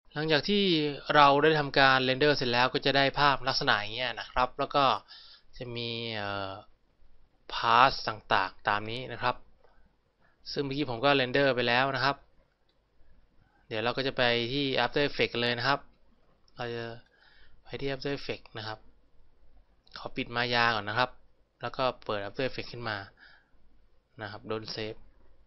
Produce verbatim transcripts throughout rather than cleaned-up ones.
หลังจากที่เราได้ทำการเรนเดอร์เสร็จแล้วก็จะได้ภาพลักษณะอย่างเงี้ยนะครับแล้วก็จะมีพาสต่างๆตามนี้นะครับซึ่งเมื่อกี้ผมก็เรนเดอร์ไปแล้วนะครับเดี๋ยวเราก็จะไปที่ After Effects กันเลยนะครับเราจะไปที่ After Effects นะครับขอปิดมายาก่อนนะครับแล้วก็เปิด After Effects ขึ้นมานะครับโดนเซฟ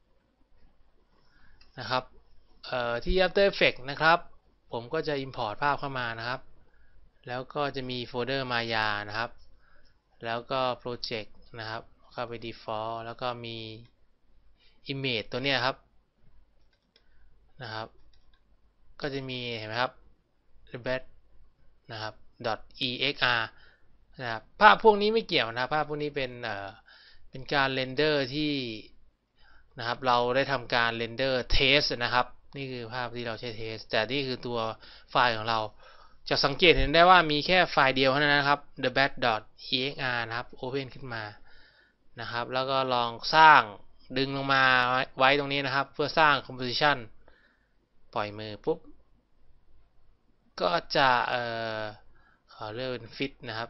นะครับที่ After Effects นะครับผมก็จะ Import ภาพเข้ามานะครับแล้วก็จะมีโฟลเดอร์มายานะครับแล้วก็ Project นะครับเข้าไป Default แล้วก็มี Image ตัวเนี้ยครับนะครับก็จะมีเห็นไหมครับ embed นะครับ .exr นะครับภาพพวกนี้ไม่เกี่ยวนะภาพพวกนี้เป็นเอ่อเป็นการเรนเดอร์ที่นะครับเราได้ทำการเรนเดอร์เทสนะครับนี่คือภาพที่เราใช้เทสแต่นี่คือตัวไฟล์ของเราจะสังเกตเห็นได้ว่ามีแค่ไฟล์เดียวเท่านั้นนะครับ the bat.exr นะครับ open ขึ้นมานะครับแล้วก็ลองสร้างดึงลงมาไว้ตรงนี้นะครับเพื่อสร้าง composition ปล่อยมือปุ๊บก็จะเอ่อขอเลือกเป็น fit นะครับ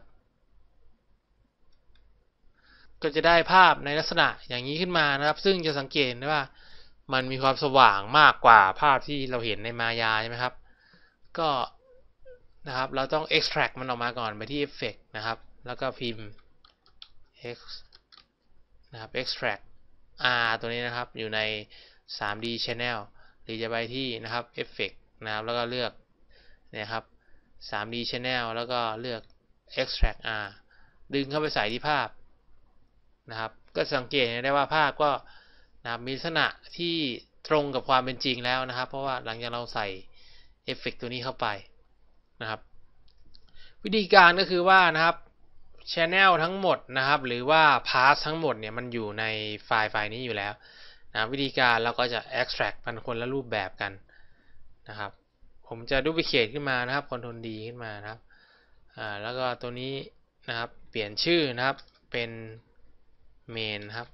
ก็จะได้ภาพในลักษณะอย่างนี้ขึ้นมานะครับซึ่งจะสังเกตได้ว่ามันมีความสว่างมากกว่าภาพที่เราเห็นในมายาใช่ไหมครับก็นะครับเราต้อง extract มันออกมาก่อนไปที่ effect นะครับแล้วก็พิมพ์ x นะครับ extract r ตัวนี้นะครับอยู่ใน ทรีดี channel หรือจะไปที่นะครับ effect นะครับแล้วก็เลือกเนี่ยครับ ทรีดี channel แล้วก็เลือก extract r ดึงเข้าไปใส่ที่ภาพนะครับก็สังเกตได้ว่าภาพก็นะครับมีลักษณะที่ตรงกับความเป็นจริงแล้วนะครับเพราะว่าหลังจากเราใส่เอฟเฟกต์ตัวนี้เข้าไปนะครับวิธีการก็คือว่านะครับ Channel ทั้งหมดนะครับหรือว่า Path ทั้งหมดเนี่ยมันอยู่ในไฟล์ไฟล์นี้อยู่แล้วนะวิธีการเราก็จะ extract มันคนละรูปแบบกันนะครับผมจะ duplicate ขึ้นมานะครับ Ctrl D ขึ้นมานะครับอ่าแล้วก็ตัวนี้นะครับเปลี่ยนชื่อนะครับเป็นเมนครับ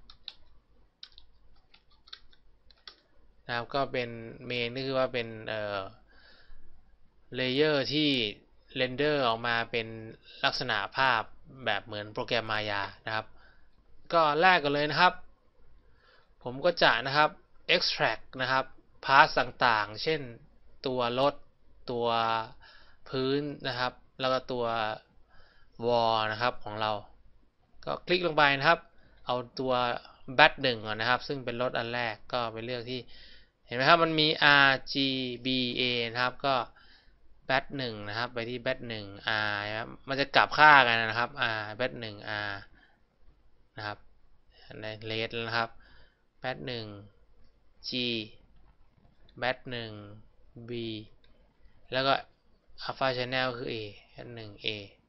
นะครับก็เป็นเมนก็คือว่าเป็นเอ่อเลเยอร์ที่เรนเดอร์ออกมาเป็นลักษณะภาพแบบเหมือนโปรแกรมมายานะครับก็แรกกันเลยนะครับผมก็จะนะครับ extract นะครับ path ต่างๆเช่นตัวรถตัวพื้นนะครับแล้วก็ตัว wall นะครับของเราก็คลิกลงไปนะครับเอาตัว bat หนึ่งก่อนนะครับซึ่งเป็นรถอันแรกก็ไปเลือกที่เห็นไหมครับมันมี R G B A นะครับก็ bat หนึ่งนะครับไปที่ bat หนึ่ง R นะครับมันจะกลับค่ากันนะครับ R bat หนึ่ง R นะครับใน red นะครับ bat หนึ่ง G bat หนึ่ง B แล้วก็ alpha channel คือ A bat หนึ่ง A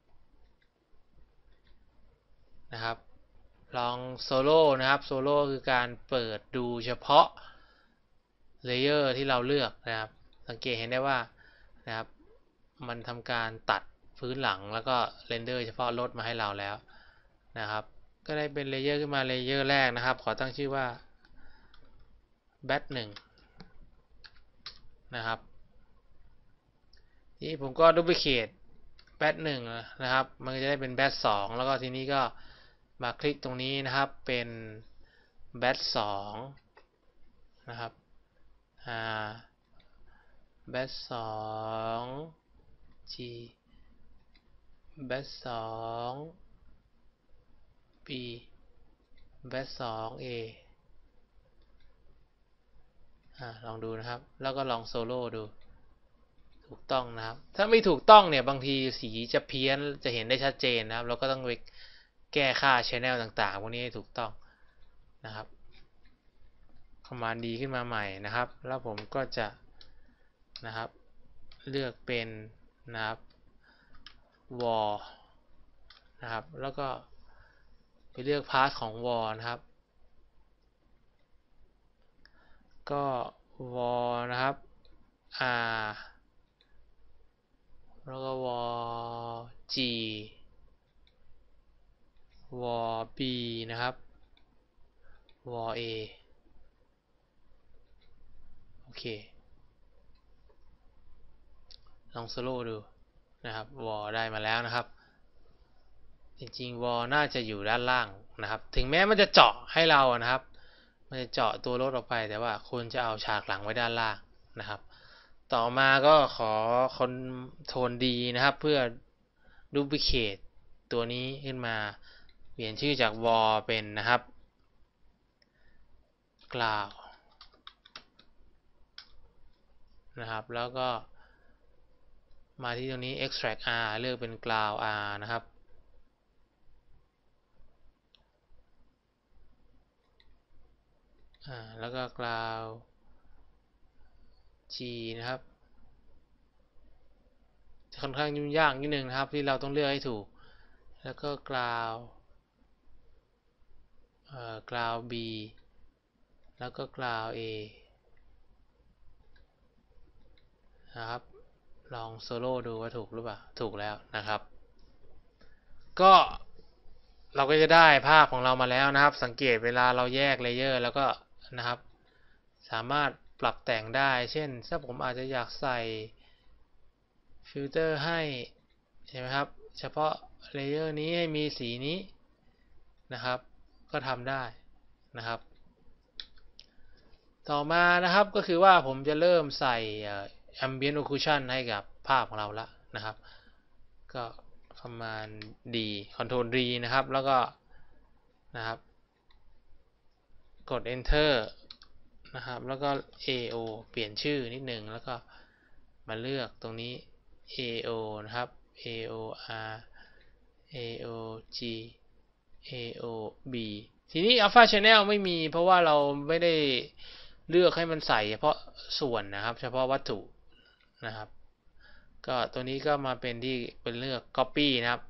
นะครับลองโซโล่นะครับโซโล่คือการเปิดดูเฉพาะเลเยอร์ที่เราเลือกนะครับสังเกตเห็นได้ว่านะครับมันทำการตัดพื้นหลังแล้วก็เรนเดอร์เฉพาะรถมาให้เราแล้วนะครับก็ได้เป็นเลเยอร์ขึ้นมาเลเยอร์แรกนะครับขอตั้งชื่อว่า bat หนึ่งนะครับทีนี้ผมก็ duplicate bat หนึ่งนะครับมันจะได้เป็น bat สองแล้วก็ทีนี้ก็มาคลิกตรงนี้นะครับเป็น bat สองนะครับอ่า bat สอง G bat สอง B bat สอง A อ่าลองดูนะครับแล้วก็ลองโซโล่ดูถูกต้องนะครับถ้าไม่ถูกต้องเนี่ยบางทีสีจะเพี้ยนจะเห็นได้ชัดเจนนะครับเราก็ต้องไปแก้ค่า channel ต่างๆพวกนี้ให้ถูกต้องนะครับคอมมานด์ดีขึ้นมาใหม่นะครับแล้วผมก็จะนะครับเลือกเป็นนะครับ wall นะครับแล้วก็ไปเลือกพาร์ทของ wall นะครับก็ wall นะครับ r แล้วก็ wall g wall b นะครับ wall a โอเคลองโซโล่ดูนะครับวอลได้มาแล้วนะครับจริงๆวอลน่าจะอยู่ด้านล่างนะครับถึงแม้มันจะเจาะให้เรานะครับมันจะเจาะตัวรถออกไปแต่ว่าคุณจะเอาฉากหลังไว้ด้านล่างนะครับต่อมาก็ขอคอนโทรลดีนะครับเพื่อดูพิเคทตัวนี้ขึ้นมาเปลี่ยนชื่อจากวอลเป็นนะครับกล่าวนะครับแล้วก็มาที่ตรงนี้ extract r เลือกเป็นกล่าว r นะครับอ่าแล้วก็กล่าว g นะครับค่อนข้างยุ่งยากนิดนึงนะครับที่เราต้องเลือกให้ถูกแล้วก็กล่าวเอ่อกล่าว b แล้วก็กล่าว a นะครับลองโซโล่ดูว่าถูกหรือเปล่าถูกแล้วนะครับก็เราก็จะได้ภาพของเรามาแล้วนะครับสังเกตเวลาเราแยกเลเยอร์แล้วก็นะครับสามารถปรับแต่งได้เช่นถ้าผมอาจจะอยากใส่ฟิลเตอร์ให้ใช่ไหมครับเฉพาะเลเยอร์นี้ให้มีสีนี้นะครับก็ทำได้นะครับต่อมานะครับก็คือว่าผมจะเริ่มใส่ ambient occlusion ให้กับภาพของเราแล้วนะครับก็ command D control D นะครับแล้วก็นะครับกด enter นะครับแล้วก็ เอ โอ เปลี่ยนชื่อนิดหนึ่งแล้วก็มาเลือกตรงนี้ เอ โอ นะครับ เอ โอ อาร์ เอ โอ จี เอ โอ บี ทีนี้ Alpha Channel ไม่มีเพราะว่าเราไม่ได้เลือกให้มันใส่เฉพาะส่วนนะครับเฉพาะวัตถุนะครับก็ตัวนี้ก็มาเป็นที่เป็นเลือก copy นะครับ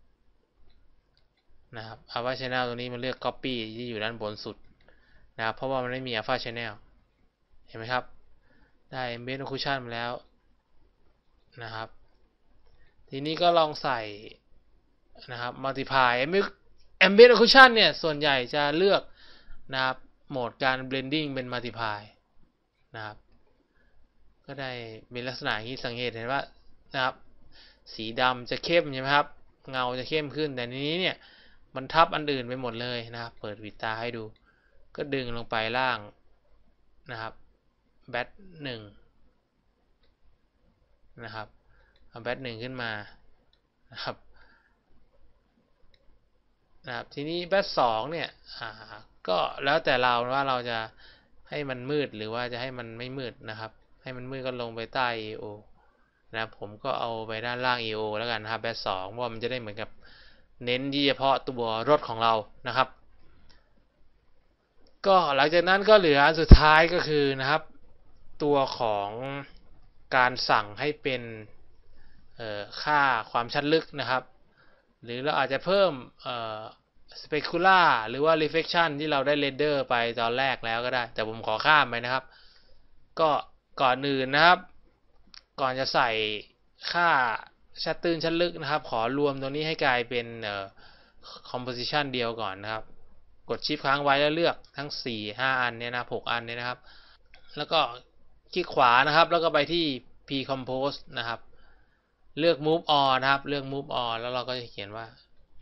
นะครับ Alpha Channel ตัวนี้มันเลือก copy ที่อยู่ด้านบนสุดนะครับเพราะว่ามันไม่มี Alpha Channel เห็นไหมครับได้ Ambient Occlusion มาแล้วนะครับทีนี้ก็ลองใส่นะครับ Multiply Ambient Occlusion เนี่ยส่วนใหญ่จะเลือกนะครับโหมดการ blending เป็น Multiply นะครับก็ได้เป็นลักษณะที่สังเกตเห็นว่านะครับสีดำจะเข้มใช่ไหมครับเงาจะเข้มขึ้นแต่นี้เนี่ยมันทับอันอื่นไปหมดเลยนะครับเปิดวิตาให้ดูก็ดึงลงไปล่างนะครับแบทหนึ่งนะครับเอาแบทหนึ่งขึ้นมานะครับนะครับทีนี้แบทสองเนี่ยอ่าก็แล้วแต่เราว่าเราจะให้มันมืดหรือว่าจะให้มันไม่มืดนะครับให้มันมืดก็ลงไปใต้ เอ โอ นะผมก็เอาไปด้านล่าง เอ โอ แล้วกันนะครับแบทสองเพราะมันจะได้เหมือนกับเน้นที่เฉพาะตัวรถของเรานะครับก็หลังจากนั้นก็เหลืออันสุดท้ายก็คือนะครับตัวของการสั่งให้เป็นค่าความชัดลึกนะครับหรือเราอาจจะเพิ่มสเปกุล่าหรือว่า reflection ที่เราได้เรนเดอร์ไปตอนแรกแล้วก็ได้แต่ผมขอข้ามไปนะครับก็ก่อนอื่นนะครับก่อนจะใส่ค่าชัดตื้นชัดลึกนะครับขอรวมตัวนี้ให้กลายเป็น composition เดียวก่อนนะครับกดชิปค้างไว้แล้วเลือกทั้งสี่ ห้าอันเนี่ยนะหกอันเนี่ยนะครับแล้วก็คลิกขวานะครับแล้วก็ไปที่ pre-compose นะครับเลือก move on นะครับเลือก move on แล้วเราก็จะเขียนว่า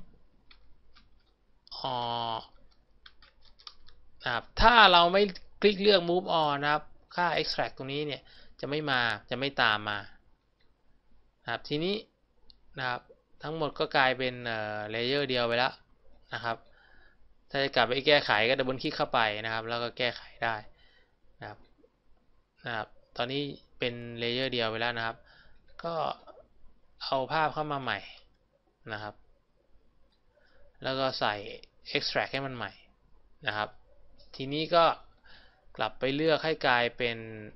on นะครับถ้าเราไม่คลิกเลือก move on นะครับค่า extract ตรงนี้เนี่ยจะไม่มาจะไม่ตามมานะครับทีนี้นะครับทั้งหมดก็กลายเป็นเลเยอร์เดียวไปแล้วนะครับถ้าจะกลับไปแก้ไขก็ดับเบิลคลิกเข้าไปนะครับแล้วก็แก้ไขได้นะครับนะครับตอนนี้เป็นเลเยอร์เดียวไปแล้วนะครับก็เอาภาพเข้ามาใหม่นะครับแล้วก็ใส่ extract ให้มันใหม่นะครับทีนี้ก็กลับไปเลือกให้กลายเป็น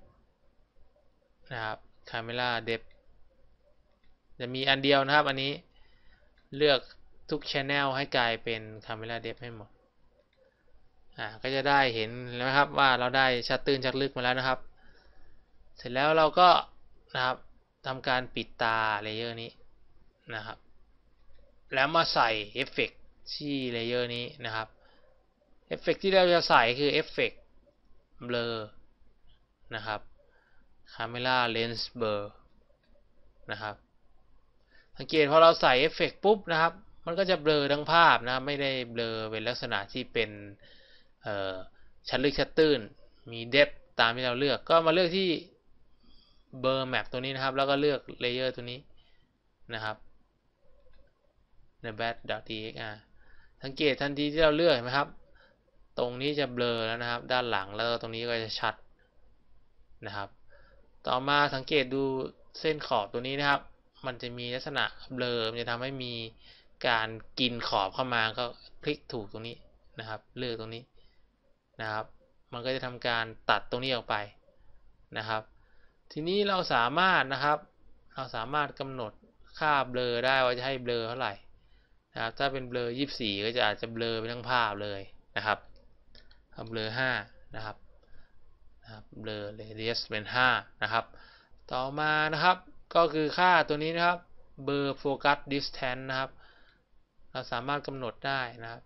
นะครับ camera depth จะมีอันเดียวนะครับอันนี้เลือกทุก channel ให้กลายเป็น camera depth ให้หมดอ่าก็จะได้เห็นแล้วครับว่าเราได้ชัดตื้นชัดลึกมาแล้วนะครับเสร็จแล้วเราก็นะครับทำการปิดตาเลเยอร์นี้นะครับแล้วมาใส่เอฟเฟกต์ที่เลเยอร์นี้นะครับเอฟเฟกต์ที่เราจะใส่คือเอฟเฟกต์ blur นะครับ camera lens blur นะครับสังเกตพอเราใส่เอฟเฟกต์ปุ๊บนะครับมันก็จะเบลอทั้งภาพนะครับไม่ได้เบลอเป็นลักษณะที่เป็นชัดลึกชัดตื้นมีเดปตามที่เราเลือกก็มาเลือกที่เบอร์แมปตัวนี้นะครับแล้วก็เลือกเลเยอร์ตัวนี้นะครับใน bat.txr สังเกตทันทีที่เราเลือกเห็นไหมครับตรงนี้จะเบลอแล้วนะครับด้านหลังแล้วตรงนี้ก็จะชัดนะครับต่อมาสังเกตดูเส้นขอบตัวนี้นะครับมันจะมีลักษณะเบลอมันจะทำให้มีการกินขอบเข้ามาก็คลิกถูกตรงนี้นะครับเลือกตรงนี้นะครับมันก็จะทำการตัดตรงนี้ออกไปนะครับทีนี้เราสามารถนะครับเราสามารถกำหนดค่าเบลอได้ว่าจะให้เบลอเท่าไหร่นะครับถ้าเป็นเบลอยี่สิบสี่ก็จะอาจจะเบลอไปทั้งภาพเลยนะครับเอาเบลอห้านะครับนะครับเบลอ radius เป็นห้านะครับต่อมานะครับก็คือค่าตัวนี้นะครับเบอร์ focus distance นะครับเราสามารถกำหนดได้นะครับ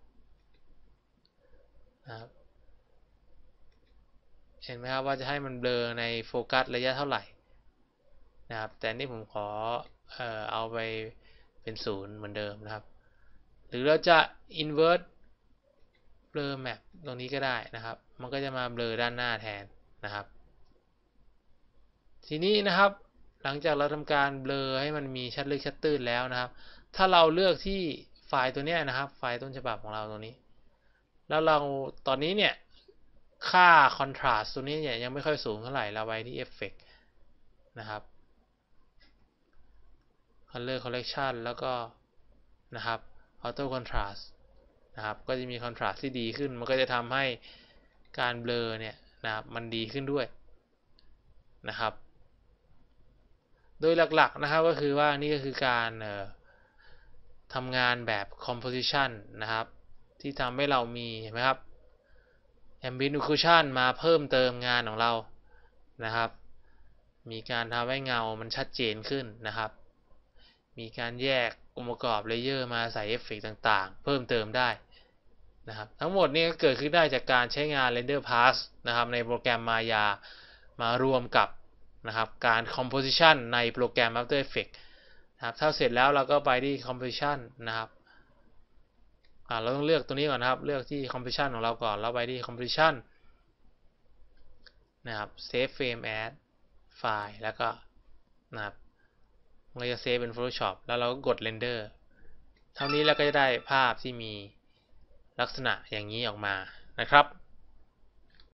นะครับเห็นไหมครับว่าจะให้มันเบลอในโฟกัสระยะเท่าไหร่นะครับแต่นี่ผมขอเอ่อเอาไปเป็นศูนย์เหมือนเดิมนะครับหรือเราจะ invert เบลอ map ตรงนี้ก็ได้นะครับมันก็จะมาเบลอด้านหน้าแทนนะครับทีนี้นะครับหลังจากเราทำการเบลอให้มันมีชัดลึกชัดตื้นแล้วนะครับถ้าเราเลือกที่ไฟล์ตัวนี้นะครับไฟล์ต้นฉบับของเราตัวนี้แล้วเราตอนนี้เนี่ยค่า contrast ตัวนี้เนี่ยยังไม่ค่อยสูงเท่าไหร่เราไปที่ effect นะครับ color correction แล้วก็นะครับ auto contrast นะครับก็จะมี contrast ที่ดีขึ้นมันก็จะทำให้การเบลอเนี่ยนะครับมันดีขึ้นด้วยนะครับโดยหลักๆนะครับก็คือว่านี่ก็คือการทำงานแบบ composition นะครับที่ทำให้เรามีเห็นไหมครับ ambient occlusion มาเพิ่มเติมงานของเรานะครับมีการทำให้เงามันชัดเจนขึ้นนะครับมีการแยกองค์ประกอบเลเยอร์มาใส่เอฟเฟกต์ต่างๆเพิ่มเติมได้นะครับทั้งหมดนี้ก็เกิดขึ้นได้จากการใช้งาน render pass นะครับในโปรแกรม Maya มารวมกับนะครับการ composition ในโปรแกรม After Effects นะครับถ้าเสร็จแล้วเราก็ไปที่ composition นะครับอ่าเราต้องเลือกตัวนี้ก่อนนะครับเลือกที่ composition ของเราก่อนแล้วไปที่ composition นะครับ save frame as file แล้วก็นะครับเราจะเซฟเป็น Photoshop แล้วเราก็กด render เท่านี้แล้วก็จะได้ภาพที่มีลักษณะอย่างนี้ออกมานะครับ